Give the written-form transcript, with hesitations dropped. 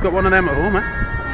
You've got one of them at home, eh?